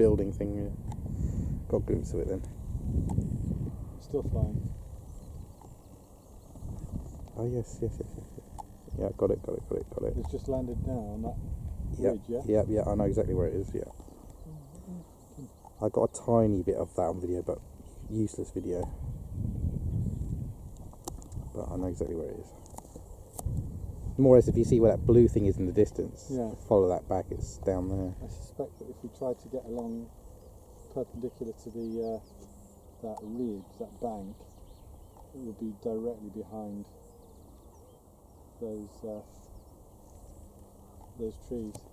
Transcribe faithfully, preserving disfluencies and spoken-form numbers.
building thing. Yeah. Got a glimpse of it then. Still flying. Oh yes, yes, yes, yes. yes. Yeah, got it, got it, got it, got it. It's just landed now on that Yep, ridge, yeah? yeah, yeah, I know exactly where it is, yeah. I got a tiny bit of that on video, but useless video. But I know exactly where it is. More or less, if you see where that blue thing is in the distance, yeah. follow that back, it's down there. I suspect that if we tried to get along perpendicular to the uh, that ridge, that bank, it would be directly behind those uh, those trees.